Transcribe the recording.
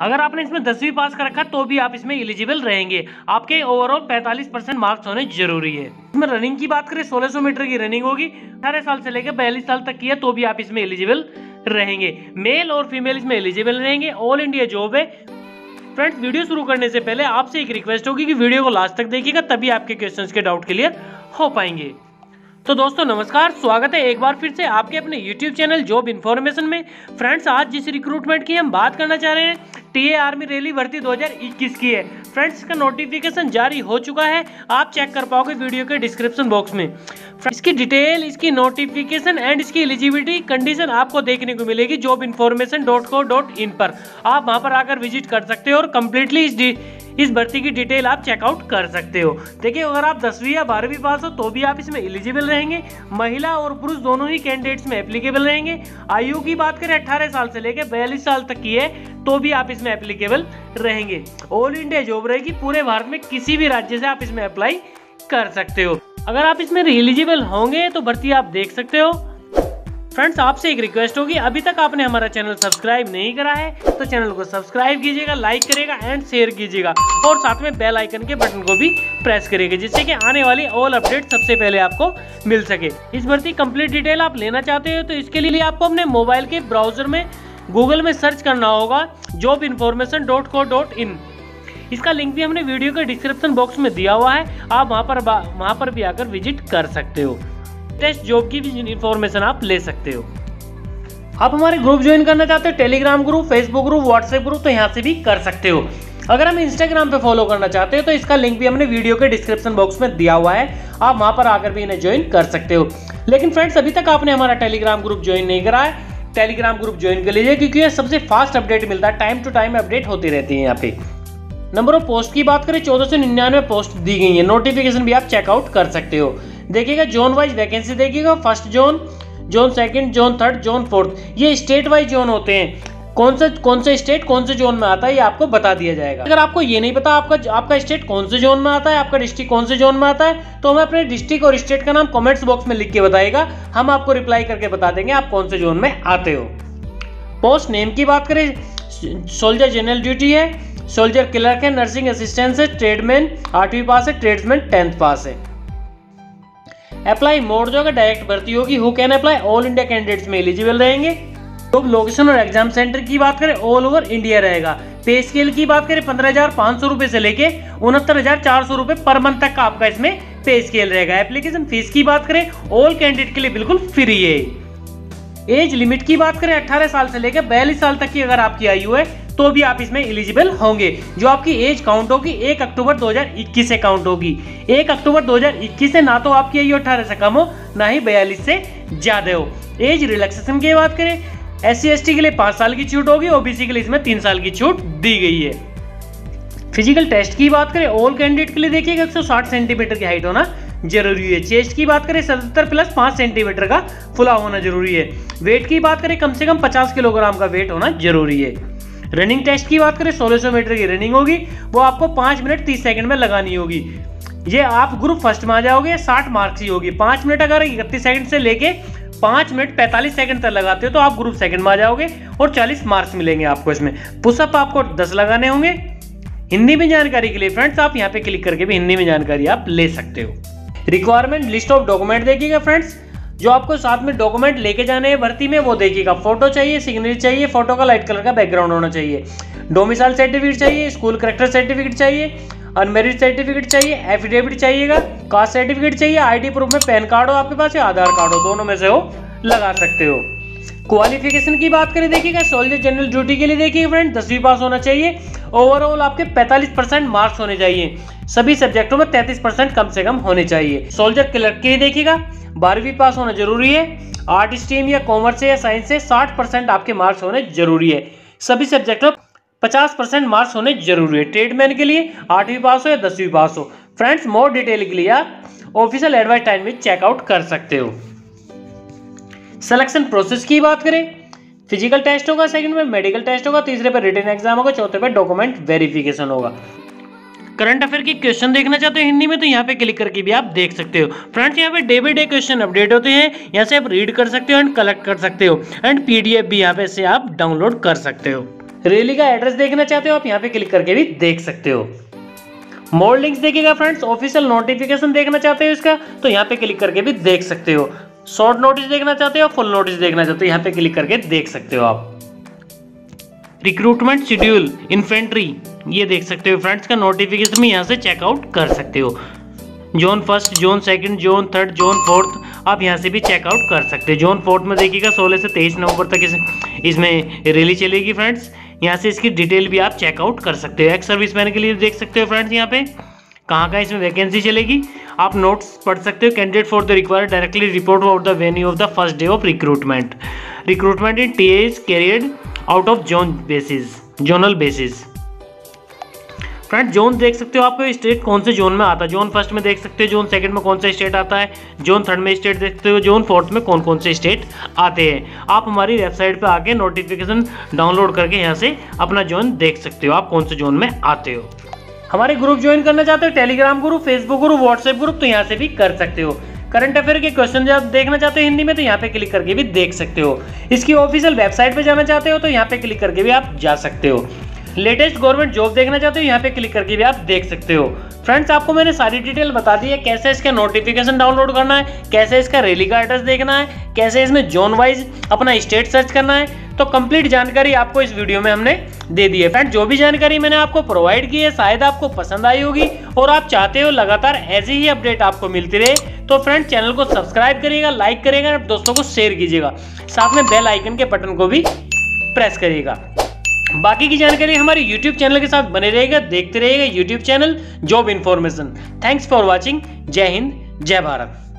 अगर आपने इसमें 10वीं पास कर रखा तो भी आप इसमें एलिजिबल रहेंगे। आपके ओवरऑल 45% मार्क्स होने जरूरी है। इसमें रनिंग की बात करें 1600 मीटर की रनिंग होगी। 18 साल से लेकर 42 साल तक की है तो भी आप इसमें एलिजिबल रहेंगे। मेल और फीमेल इसमें एलिजिबल रहेंगे। ऑल इंडिया जॉब है। फ्रेंड्स, वीडियो शुरू करने से पहले आपसे एक रिक्वेस्ट होगी कि वीडियो को लास्ट तक देखिएगा, तभी आपके क्वेश्चंस के डाउट क्लियर हो पाएंगे। तो दोस्तों नमस्कार, स्वागत है एक बार फिर से आपके अपने YouTube चैनल जॉब इन्फॉर्मेशन में। फ्रेंड्स, आज जिस रिक्रूटमेंट की हम बात करना चाह रहे हैं टीए आर्मी रैली भर्ती 2021 की है। फ्रेंड्स, इसका नोटिफिकेशन जारी हो चुका है, आप चेक कर पाओगे वीडियो के डिस्क्रिप्शन बॉक्स में। इसकी डिटेल, इसकी नोटिफिकेशन एंड इसकी एलिजिबिलिटी कंडीशन आपको देखने को मिलेगी jobinformation.co.in पर। आप वहां पर आकर विजिट कर सकते हो और कम्प्लीटली इस भर्ती की डिटेल आप चेकआउट कर सकते हो। देखिए, अगर आप 10वीं या 12वीं पास हो तो भी आप इसमें एलिजिबल रहेंगे। महिला और पुरुष दोनों ही कैंडिडेट्स में एप्लीकेबल रहेंगे। आयु की बात करें 18 साल से लेकर 42 साल तक की है तो भी आप इसमें एप्लीकेबल रहेंगे। ऑल इंडिया जॉब रहेगी, पूरे भारत में किसी भी राज्य से आप इसमें अप्लाई कर सकते हो। अगर आप इसमें एलिजिबल होंगे तो भर्ती आप देख सकते हो। फ्रेंड्स, आपसे एक रिक्वेस्ट होगी, अभी तक आपने हमारा चैनल सब्सक्राइब नहीं करा है तो चैनल को सब्सक्राइब कीजिएगा, लाइक करेगा एंड शेयर कीजिएगा और साथ में बेल आइकन के बटन को भी प्रेस करेगा, जिससे कि आने वाली ऑल अपडेट सबसे पहले आपको मिल सके। इस भर्ती कंप्लीट डिटेल आप लेना चाहते हो तो इसके लिए आपको अपने मोबाइल के ब्राउजर में गूगल में सर्च करना होगा jobinformation.co.in। इसका लिंक भी हमने वीडियो के डिस्क्रिप्शन बॉक्स में दिया हुआ है, आप वहां पर भी आकर विजिट कर सकते हो। टेस्ट जॉब की भी इन्फॉर्मेशन आप ले सकते हो। आप हमारे ग्रुप ज्वाइन करना चाहते हो, Telegram group, Facebook group, WhatsApp group, तो यहाँ से भी कर सकते हो। अगर हम इंस्टाग्राम पे फॉलो करना चाहते हो तो इसका लिंक भी हमने वीडियो के डिस्क्रिप्शन बॉक्स में दिया हुआ है, आप वहां पर आकर भी इन्हें ज्वाइन कर सकते हो। लेकिन फ्रेंड्स, अभी तक आपने हमारा टेलीग्राम ग्रुप ज्वाइन नहीं करा है, टेलीग्राम ग्रुप ज्वाइन कर लीजिए, क्योंकि यह सबसे फास्ट अपडेट मिलता है, टाइम टू टाइम अपडेट होती रहती है। यहाँ पे नंबर ऑफ पोस्ट की बात करें 1499 पोस्ट दी गई है। नोटिफिकेशन भी आप चेकआउट कर सकते हो। देखिएगा, जोन वाइज वैकेंसी देखिएगा, first zone, zone second, zone third, zone fourth, ये स्टेट वाइज जोन होते हैं। कौन से स्टेट कौन से जोन में आता है ये आपको बता दिया जाएगा। अगर आपको ये नहीं पता आपका स्टेट कौन से जोन में आता है, आपका डिस्ट्रिक्ट कौन से जोन में आता है, तो हमें अपने डिस्ट्रिक्ट और स्टेट का नाम कमेंट्स बॉक्स में लिख के बताइएगा, हम आपको रिप्लाई करके बता देंगे आप कौन से जोन में आते हो। पोस्ट नेम की बात करें, सोल्जर जनरल ड्यूटी है, सोल्जर क्लर्क है, नर्सिंग असिस्टेंट है, ट्रेडमैन 8वीं पास है, ट्रेड्समैन 10th पास है। अप्लाई मोड जो है डायरेक्ट भर्ती होगी। Who can apply, all India candidates में एलिजिबल रहेंगे। तो लोकेशन और एग्जाम सेंटर की बात करें ऑल ओवर इंडिया रहेगा। पे स्केल की बात करें 15,500 रुपए से लेके 69,400 रुपए पर मंथ तक का आपका इसमें पे स्केल रहेगा। एप्लीकेशन फीस की बात करें ऑल कैंडिडेट के लिए बिल्कुल फ्री है। एज लिमिट की बात करें 18 साल से लेकर 42 साल तक की अगर आपकी आयु है तो भी आप इसमें एलिजिबल होंगे। जो आपकी एज काउंट होगी 1 अक्टूबर 2021 से काउंट होगी। 1 अक्टूबर 2021 से ना तो आपकी आयु 18 से कम हो, ना ही 42 से ज्यादा हो। एज रिलैक्सेशन की बात करें SC/ST के लिए 5 साल की छूट होगी, OBC के लिए इसमें 3 साल की छूट दी गई है। फिजिकल टेस्ट की बात करें ऑल कैंडिडेट के लिए देखिएगा 160 सेंटीमीटर की हाइट होना जरूरी है। चेस्ट की बात करें 77 + 5 सेंटीमीटर का फुला होना जरूरी है। वेट की बात करें कम से कम 50 किलोग्राम का वेट होना जरूरी है। रनिंग टेस्ट की बात करें 1600 मीटर की रनिंग होगी, वो आपको 5 मिनट 30 सेकंड में लगानी होगी। ये आप ग्रुप फर्स्ट में आ जाओगे, 60 मार्क्स ही होगी। 5 मिनट अगर 31 सेकंड से लेके 5 मिनट 45 सेकंड तक लगाते हो तो आप ग्रुप सेकंड में आ जाओगे और 40 मार्क्स मिलेंगे आपको इसमें। पुशअप आपको 10 लगाने होंगे। हिंदी में जानकारी के लिए फ्रेंड्स आप यहाँ पे क्लिक करके भी हिंदी में जानकारी आप ले सकते हो। रिक्वायरमेंट लिस्ट ऑफ डॉक्यूमेंट देखिएगा फ्रेंड्स, जो आपको साथ में डॉक्यूमेंट लेके जाने हैं भर्ती में वो देखिएगा। फोटो चाहिए, सिग्नेचर चाहिए, फोटो का लाइट कलर का बैकग्राउंड होना चाहिए, डोमिसाइल सर्टिफिकेट चाहिए, स्कूल करेक्टर सर्टिफिकेट चाहिए, अनमेरिड सर्टिफिकेट चाहिए, एफिडेविट चाहिएगा, कास्ट सर्टिफिकेट चाहिए, आईडी प्रूफ में पैन कार्ड हो आपके पास या आधार कार्ड हो, दोनों में से हो लगा सकते हो। क्वालिफिकेशन की बात करें देखिएगा, सोल्जर जनरल ड्यूटी के लिए देखिए फ्रेंड 10वीं पास होना चाहिए। ओवरऑल आपके 45% मार्क्स होने चाहिए, सभी सब्जेक्टों में 33% कम से कम होने चाहिए। सोल्जर क्लर्क के लिए देखिएगा 12वीं पास होना जरूरी है। आर्ट स्ट्रीम या कॉमर्स से या साइंस से 60% आपके मार्क्स होने जरूरी है। सभी सब्जेक्टों 50% मार्क्स होने जरूरी है। ट्रेडमैन के लिए 8वीं पास हो या 10वीं पास हो। फ्रेंड्स, मोर डिटेल के लिए आप ऑफिशियल एडवाइस टाइम में चेकआउट कर सकते हो। सिलेक्शन प्रोसेस की बात करें, फिजिकल टेस्ट होगा, सेकंड में मेडिकल टेस्ट होगा, तीसरे पे रिटन एग्जाम होगा, चौथे पे डॉक्यूमेंट वेरिफिकेशन होगा। करंट अफेयर की क्वेश्चन देखना चाहते हो हिंदी में तो यहाँ पे क्लिक करके भी आप देख सकते हो। फ्रेंड्स, यहाँ पे day by day question update होते हैं, यहाँ से आप रीड कर सकते हो एंड कलेक्ट कर सकते हो एंड PDF भी यहाँ पे से आप डाउनलोड कर सकते हो। रैली का एड्रेस देखना चाहते हो आप यहाँ पे क्लिक करके भी देख सकते हो। मोर लिंक्स देखिएगा फ्रेंड्स, ऑफिशियल नोटिफिकेशन देखना चाहते हो इसका तो यहाँ पे क्लिक करके भी देख सकते हो। शॉर्ट नोटिस देखना चाहते हो, फुल नोटिस देखना चाहते हो, यहाँ पे क्लिक करके देख सकते हो आप। रिक्रूटमेंट शेड्यूल इन्फेंट्री ये देख सकते हो फ्रेंड्स का नोटिफिकेशन भी यहाँ से चेकआउट कर सकते हो। जोन 1, जोन 2, जोन 3, जोन 4 आप यहाँ से भी चेकआउट कर सकते हो। जोन 4 में देखिएगा 16 से 23 नवंबर तक इसमें रैली चलेगी फ्रेंड्स। यहाँ से इसकी डिटेल भी आप चेकआउट कर सकते हो। एक्स सर्विसमैन के लिए देख सकते हो फ्रेंड्स यहाँ पे कहाँ इसमें वैकेंसी चलेगी। आप नोट्स पढ़ सकते हो। Candidate for the required directly report about the venue of the first day of recruitment. Recruitment in TA is carried out of zonal basis. Friend zone देख सकते हो आपको स्टेट कौन से जोन में आता है। जोन 1 में देख सकते हो, जोन 2 में कौन सा स्टेट आता है, जोन 3 में स्टेट देखते हो, जोन 4 में कौन कौन से स्टेट आते हैं। आप हमारी वेबसाइट पे आके नोटिफिकेशन डाउनलोड करके यहाँ से अपना जोन देख सकते हो आप कौन से जोन में आते हो। हमारे ग्रुप ज्वाइन करना चाहते हो, Telegram group, Facebook group, WhatsApp group, तो यहाँ से भी कर सकते हो। करंट अफेयर के क्वेश्चन जब देखना चाहते हो हिंदी में तो यहाँ पे क्लिक करके भी देख सकते हो। इसकी ऑफिशियल वेबसाइट पे जाना चाहते हो तो यहाँ पे क्लिक करके भी आप जा सकते हो। लेटेस्ट गवर्नमेंट जॉब देखना चाहते हो यहाँ पे क्लिक करके भी आप देख सकते हो। फ्रेंड्स आपको मैंने सारी डिटेल बता दी है, कैसे इसका नोटिफिकेशन डाउनलोड करना है, कैसे इसका रैली का एड्रेस देखना है, कैसे इसमें जोन वाइज अपना स्टेट सर्च करना है। तो कंप्लीट जानकारी आपको इस वीडियो में हमने दे दी है। फ्रेंड्स जो भी जानकारी मैंने आपको प्रोवाइड की है शायद आपको पसंद आई होगी और आप चाहते हो लगातार ऐसी ही अपडेट आपको मिलती रहे तो फ्रेंड्स चैनल को सब्सक्राइब करिएगा, लाइक करिएगा, दोस्तों को शेयर कीजिएगा, साथ में बेल आइकन के बटन को भी प्रेस करिएगा। बाकी की जानकारी हमारे YouTube चैनल के साथ बने रहेगा, देखते रहिएगा YouTube channel job information. Thanks for watching. जय हिंद, जय भारत।